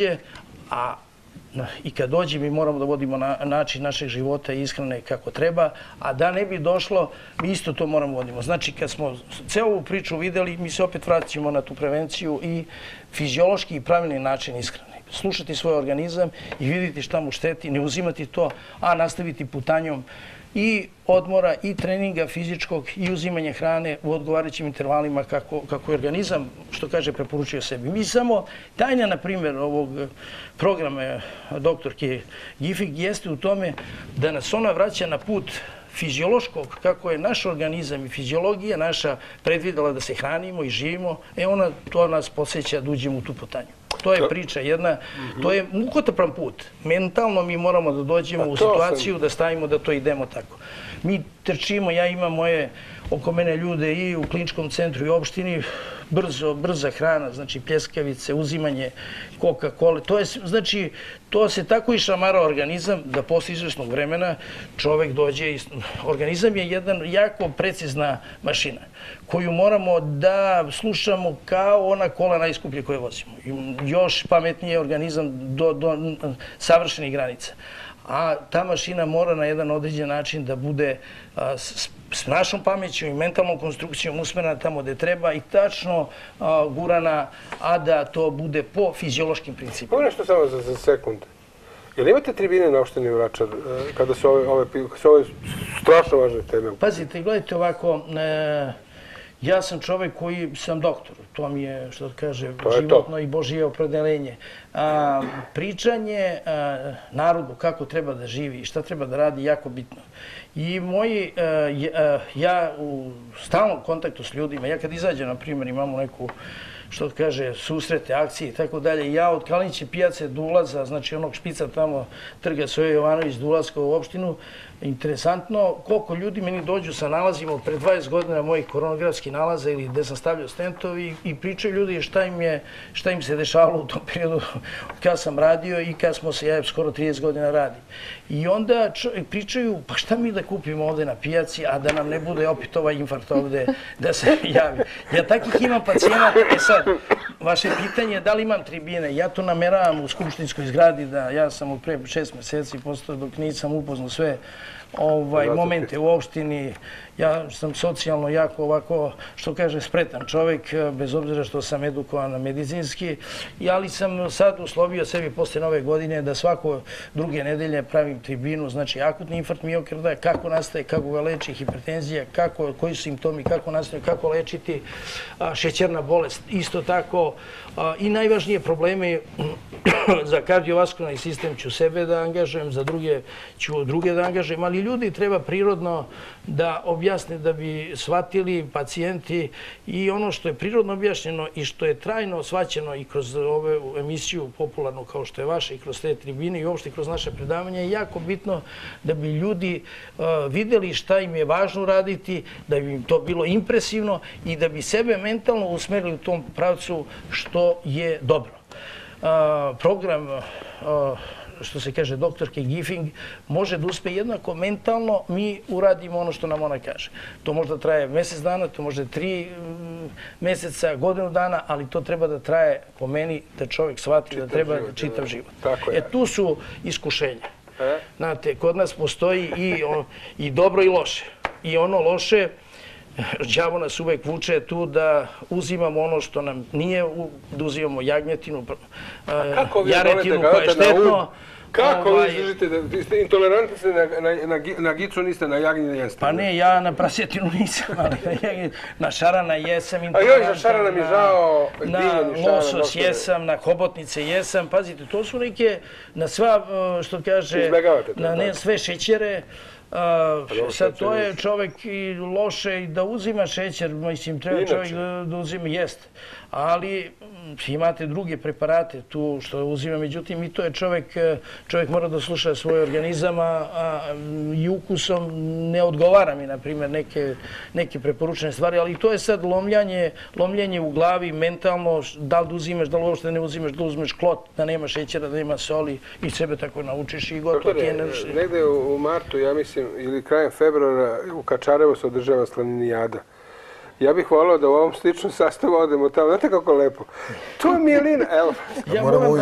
kad dođe, mi moramo da vodimo način našeg života i ishrane kako treba, a da ne bi došlo, mi isto to moramo vodimo. Znači, kad smo celu ovu priču vidjeli, mi se opet vraćamo na tu prevenciju i fiziološki i pravilni način ishrane. Slušati svoj organizam i vidjeti šta mu šteti, ne uzimati to, a nastaviti putanjom i odmora i treninga fizičkog i uzimanja hrane u odgovarajućim intervalima kako je organizam, što kaže, preporučuje sebi. Mi samo, tajna, na primjer, ovog programa doktorke Gifig jeste u tome da nas ona vraća na put fiziološkog, kako je naš organizam i fiziologija naša predvidela da se hranimo i živimo, ona to nas podsjeća da uđemo u tu putanju. To je priča jedna, to je mukotrpan put. Mentalno mi moramo da dođemo u situaciju da stavimo da to idemo tako. Mi trčimo, ja imam moje oko mene ljude i u kliničkom centru i opštini, brza hrana, znači pljeskavice, uzimanje Coca-Cola, znači to se tako išamara organizam da posle izvesnog vremena čovek dođe, organizam je jedna jako precizna mašina koju moramo da slušamo kao ona kola najskuplje koje vozimo. Još pametnije organizam do savršenih granica. A ta mašina mora na jedan određen način da bude s našom pamećom i mentalnom konstrukcijom usmerena tamo gde treba i tačno gurana, a da to bude po fiziološkim principima. Ovo nešto samo za sekund. Jel imate tribine na opštini Vračar kada su ove strašno važne teme? Pazite, gledajte ovako, ja sam čovek koji sam doktor, to mi je, što kaže, životno i Božije opredelenje. Pričanje narodu kako treba da živi i šta treba da radi je jako bitno. I ja u stalnom kontaktu s ljudima, ja kad izađem, na primjer, imamo neku, što kaže, susrete, akcije i tako dalje, ja od Kaliniće pijace do ulaza, znači onog špica tamo, trga Soje Jovanović do ulaska u opštinu, interesantno koliko ljudi meni dođu sa nalazima od pre 20 godina mojih koronografskih nalaza ili gde sam stavljao stentovi i pričaju ljudi šta im se dešavalo u tom periodu kad sam radio i kad smo se, ja skoro 30 godina radim. I onda pričaju, pa šta mi da kupimo ovde na pijaci, a da nam ne bude opet ovaj infarkt ovde da se javi. Ja takvih imam pacijenata, sad, vaše pitanje je da li imam tribine, ja to nameravam u skupštinskoj zgradi, da ja sam od pre 6 meseci postao dok nisam upoznao sve momente u opštini. Ja sam socijalno jako ovako, što kaže, spretan čovjek, bez obzira što sam edukovan medicinski, ali sam sad uslovio sebi posle nove godine da svako druge nedelje pravim tribinu, znači akutni infarkt miokarda, kako nastaje, kako ga leči, hipertenzija, koji su simptomi, kako nastaje, kako lečiti, šećerna bolest, isto tako. I najvažnije probleme za kardiovaskularni sistem ću sebe da angažujem, za druge ću druge da angažujem, ali ljudi treba prirodno da objasne da bi shvatili pacijenti i ono što je prirodno objašnjeno i što je trajno shvaćeno i kroz ovu emisiju popularnu kao što je vaša i kroz te tribine i uopšte kroz naše predavanje je jako bitno da bi ljudi videli šta im je važno raditi, da bi im to bilo impresivno i da bi sebe mentalno usmerili u tom pravcu što je dobro. Program, što se kaže, doktorke Gifing, može da uspe jednako mentalno, mi uradimo ono što nam ona kaže. To možda traje mjesec dana, to može 3 mjeseca, godinu dana, ali to treba da traje, po meni, da čovjek shvati da treba čitav život. Tu su iskušenja. Znate, kod nas postoji i dobro i loše. I ono loše, đavo nas uvek vuče tu da uzimamo ono što nam nije, da uzimamo jagnjetinu, jaretinu koja je štetno. Kako vi izdržite, intolerantni ste na gicu, niste na jagnjine jeste? Pa ne, ja na prasetinu nisam, ali na šarana jesam A intolerantan. joj, za šarana mi žao, na losos jesam, na hobotnice jesam. Pazite, to su neke, na sva, što kaže, na sve šećere. Sad, to je čovek i loše i da uzima šećer, mislim, treba čovjek da uzima, jeste. Ali imate druge preparate tu što uzima, međutim i to je čovjek mora da sluša svoj organizam, i ukusom ne odgovara mi, na primjer, neke preporučene stvari, ali to je sad lomljanje u glavi, mentalno, da li da uzimaš, da li uopšte ne uzimaš, da uzmeš klot, da nema šećera, da nema soli i sebe tako naučiš i gotovo ti je nešto. Negde u martu, ja mislim, ili krajem februara u Kačarevu se održava slaninijada. Ja bih volao da u ovom sličnom sastavu odemo tamo. Znate kako lepo? To je Milina, evo. Ja moram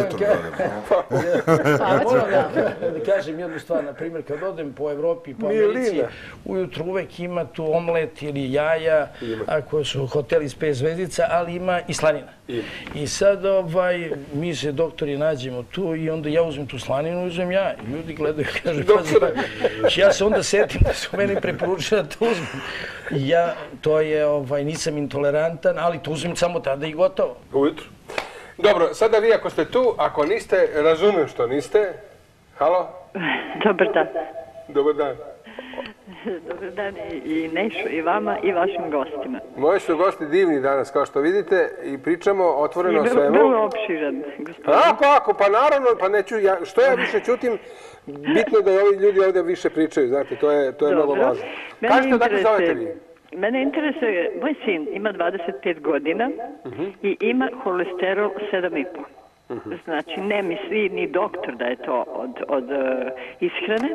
da kažem jednu stvar. Na primjer, kad odem po Evropi, po Americi, ujutru uvek ima tu omlet ili jaja, ako su hoteli s 5 zvezdica, ali ima i slanina. I sad mi se doktori nađemo tu i onda ja uzmem tu slaninu, uzmem ja. Ljudi gledaju i kažu, ja se onda setim da su meni preporučili da to uzmem. Ja, to je, nisam intolerantan, ali to uzmem samo tada i gotovo. Ujutru. Dobro, sada vi ako ste tu, ako niste, razumijem što niste. Halo? Dobar dan. Dobar dan. Dobar dan i Nešo, i vama, i vašim gostima. Moji su gosti divni danas, kao što vidite, i pričamo otvoreno o svemu. I vrlo opširan, gospodin. Ako, pa naravno, pa neću, što ja više čutim, bitno je da ovi ljudi ovdje više pričaju, znate, to je mnogo važno. Kažete da li zovete vi? Mene interesuje, moj sin ima 25 godina i ima holesterol 7,5. Znači, ne misli ni doktor da je to od ishrane.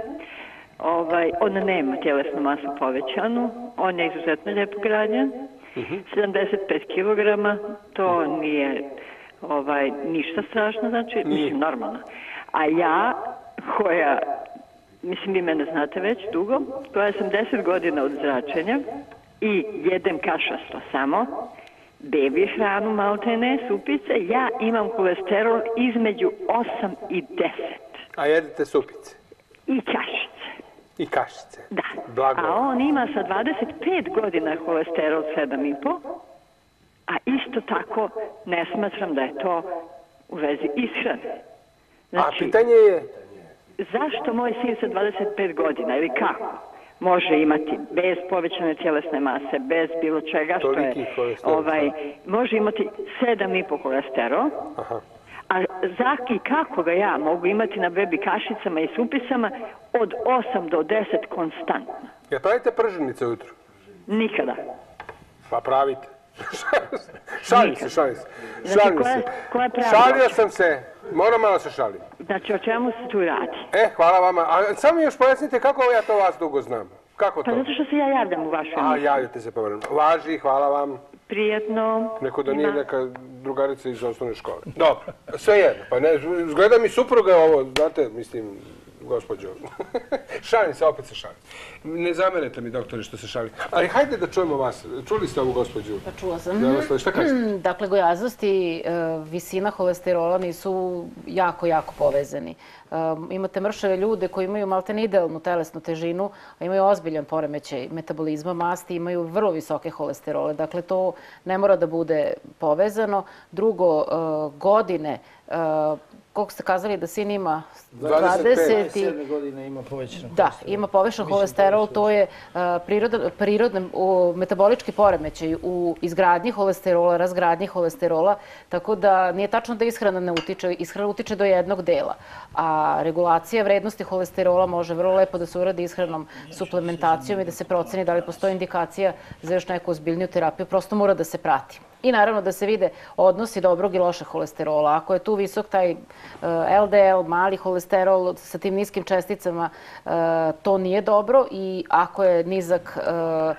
On nema tjelesnu masu povećanu, on je izuzetno lijepo građan, 75 kg, to nije ništa strašno, znači, mislim, normalno. A ja, koja, mislim, vi mene znate već dugo, koja sam 10 godina od zračenja i jedem kašasto samo, bebi hranu, maltene, supice, ja imam holesterol između 8 i 10. A jedete supice? I kašice. I kašice? Da. Blago. A on ima sa 25 godina holesterol 7,5, a isto tako ne smatram da je to u vezi ishrane. Znači, a pitanje je? Zašto moj sin sa 25 godina ili kako može imati bez povećane tjelesne mase, bez bilo čega što je, može imati 7,5 holesterol, a i kako ga ja mogu imati na bebi kašicama i supisama od 8 do 10 konstantno. Ja pravite prženice ujutru? Nikada. Pa pravite. Šalim se. Šalio sam se. Moram malo se šalim. Znači, o čemu se tu radi? Hvala vama. A samo mi još pojasnite kako ja to vas dugo znam. Kako to? Pa zato što se ja javljam u vašu emisiju. Javljate se povremeno. Važi, hvala vam. Prijetno. Neko da nije neka drugarica iz osnovne škole. Dobro, sve jedno. Pa ne, gleda mi supruga ovo, znate, mislim, gospođo. Šalim se, opet se šalim. Ne zamerete mi, doktore, što se šalim. Ali hajde da čujemo vas. Čuli ste ovu gospođu? Pa čula sam. Šta kažete? Dakle, gojaznost i visina holesterola nisu jako, jako povezani. Imate mršave ljude koji imaju maltene idealnu telesnu težinu, a imaju ozbiljan poremećaj metabolizma masti, imaju vrlo visoke holesterole. Dakle, to ne mora da bude povezano. Drugo, godine, koliko ste kazali da sin ima 27 godine ima povećan. Da, ima povećan holesterol, to je prirodan metabolički poremećaj u izgradnji holesterola, razgradnji holesterola, tako da nije tačno da ishrana ne utiče, ishrana utiče do jednog dela. A regulacija vrednosti holesterola može vrlo lepo da se uradi ishranom, suplementacijom i da se proceni da li postoji indikacija za još neku ozbiljniju terapiju, prosto mora da se prati. I naravno da se vide odnosi dobrog i lošeg holesterola. Ako je tu visok taj LDL, mali holesterol sa tim niskim česticama, to nije dobro i ako je nizak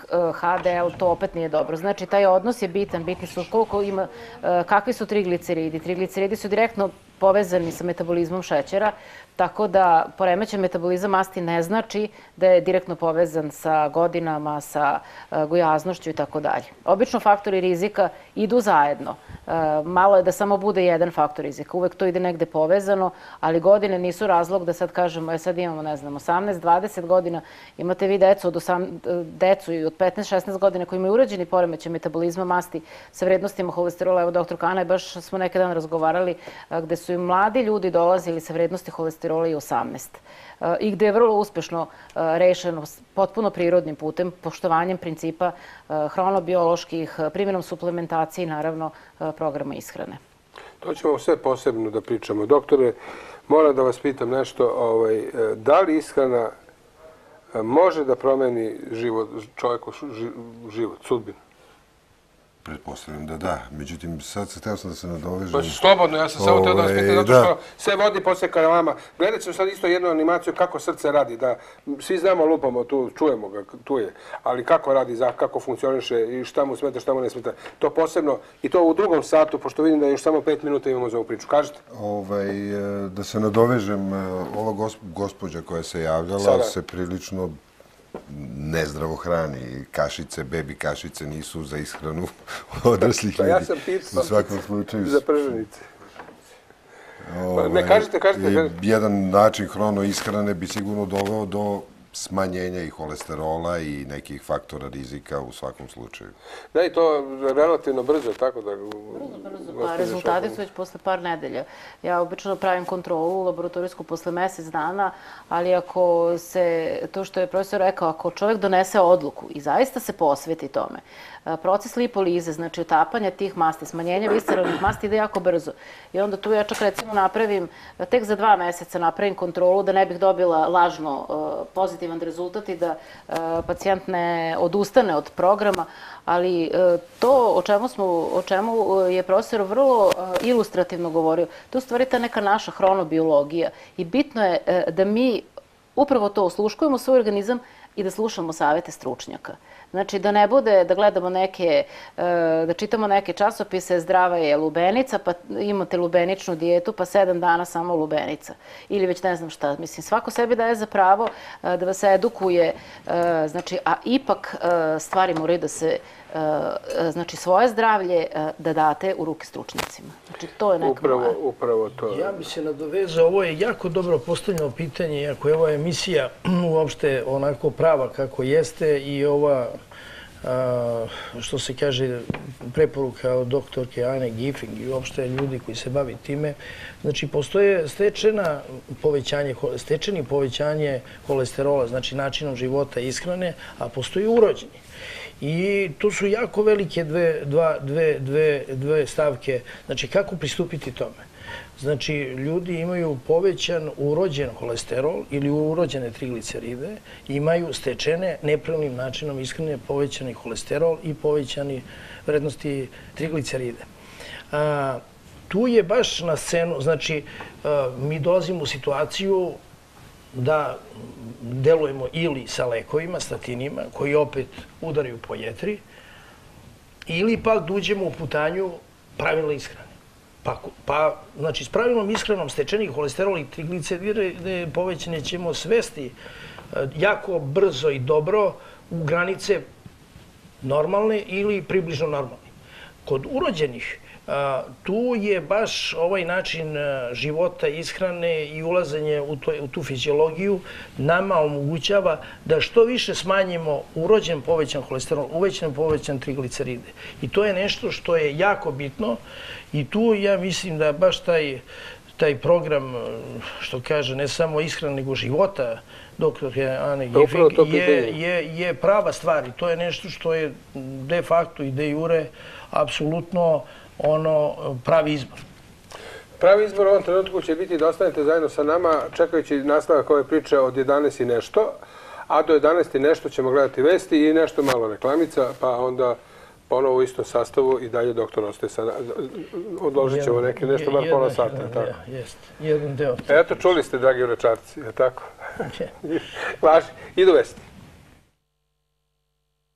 HDL, to opet nije dobro. Znači, taj odnos je bitan. Bitni su koliko ima, kakvi su trigliceridi. Trigliceridi su direktno povezani sa metabolizmom šećera, tako da poremećen metabolizam masti ne znači da je direktno povezan sa godinama, sa gojaznošću i tako dalje. Obično faktori rizika idu zajedno. Malo je da samo bude jedan faktor rizika. Uvek to ide negde povezano, ali godine nisu razlog da sad kažemo, sad imamo, ne znam, 18-20 godina, imate vi decu i od 15-16 godina koji imaju uređeni poremećaj metabolizma masti sa vrednostima holesterola. Evo, doktor Kana, baš smo neki dan razgovarali, gde su i mladi ljudi dolazili sa vrednosti holesterola i 18. I gde je vrlo uspešno rešeno potpuno prirodnim putem, poštovanjem principa hronobioloških, primjenom suplementacije i naravno programa ishrane. To ćemo sve posebno da pričamo. Doktore, moram da vas pitam nešto. Da li ishrana može da promeni čovjeku život, sudbinu? Pretpostavljam da da. Međutim, sad hteo sam da se nadovežem. Pa slobodno, ja sam samo teo da vas pitam, zato što sve vodi posle karavama. Gledat ćemo sad isto jednu animaciju kako srce radi, da svi znamo, lupamo tu, čujemo ga, tu je, ali kako radi, kako funkcioniše i šta mu smeta, šta mu ne smeta. To posebno, i to u drugom satu, pošto vidim da još samo 5 minuta imamo za ovu priču. Kažete? Da se nadovežem, ova gospođa koja se javljala se prilično nezdravo hrani. Kašice, bebi kašice nisu za ishranu odraslih ljudi. Ja sam pitao u svakom slučaju za prženice. Ne, kažete. Jedan način hronoishrane bi sigurno doveo do smanjenja i holesterola i nekih faktora rizika u svakom slučaju. Da, i to relativno brzo, tako da... Brzo. Pa rezultati su već posle par nedelja. Ja obično pravim kontrolu laboratorijsku posle mesec dana, ali ako se, to što je profesor rekao, ako čovjek donese odluku i zaista se posveti tome, proces lipolize, znači otapanja tih masti, smanjenja visceralnih masti ide jako brzo. I onda tu ja čak recimo napravim, tek za 2 meseca napravim kontrolu da ne bih dobila lažno pozitivan rezultat i da pacijent ne odustane od programa, ali to o čemu je profesor vrlo ilustrativno govorio, to je u stvari ta neka naša hronobiologija i bitno je da mi upravo to osluškujemo svoj organizam i da slušamo savete stručnjaka. Znači, da ne bude da gledamo da čitamo neke časopise, zdrava je lubenica, pa imate lubeničnu dijetu, pa 7 dana samo lubenica. Ili već ne znam šta. Mislim, svako sebi daje za pravo da vas edukuje, znači, a ipak stvari moraju da se, znači, svoje zdravlje da date u ruke stručnjacima. Znači, to je neka moja. Upravo to. Ja bi se nadovezao, ovo je jako dobro postavljeno pitanje, iako je ova emisija uopšte onako prava kako jeste i ova, što se kaže, preporuka od doktorke Ane Gifing i uopšte ljudi koji se bavi time. Znači, postoje stečeni povećanje holesterola, znači načinom života i ishrane, a postoji urođeni. I tu su jako velike dve stavke. Znači, kako pristupiti tome? Znači, ljudi imaju povećan urođen holesterol ili urođene trigliceride, imaju stečene nepravilnim načinom ishrane povećani holesterol i povećani vrednosti trigliceride. Tu je baš na scenu, znači, mi dolazimo u situaciju da delujemo ili sa lekovima, statinima, koji opet udaraju po jetri, ili pak da uđemo u putanju pravilne ishrane. Pa, znači, s pravilnom ishranom stečenih holesterola i trigliceride povećane ćemo svesti jako brzo i dobro u granice normalne ili približno normalne. Kod urođenih, tu je baš ovaj način života, ishrane i ulazanje u tu fiziologiju nama omogućava da što više smanjimo urođen povećan holesterol, uvećan povećan trigliceride. I to je nešto što je jako bitno i tu ja mislim da baš taj program, što kaže, ne samo ishrane nego života doktorke Ane Gifing je prava stvar i to je nešto što je de facto i de jure apsolutno pravi izbor. Pravi izbor u ovom trenutku će biti da ostanete zajedno sa nama čekajući nastavak ove priče od 11 i nešto, a do 11 i nešto ćemo gledati vesti i nešto malo reklamica, pa onda ponovo u istom sastavu i dalje doktor ostaje sada. Odložit ćemo nešto bar pola sata. Jeste, jedan deo. Eto, čuli ste, dragi urečarci, je tako? Važi, idu vesti.